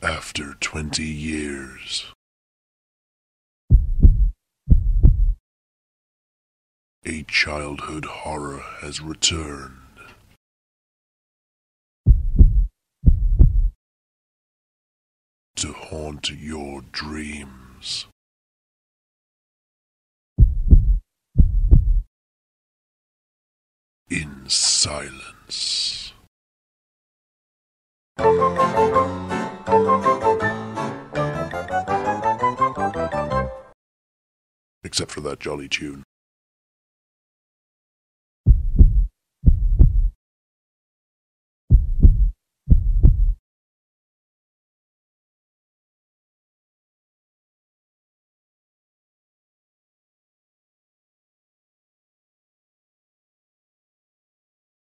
After 20 years, a childhood horror has returned. To haunt your dreams. In silence. Except for that jolly tune.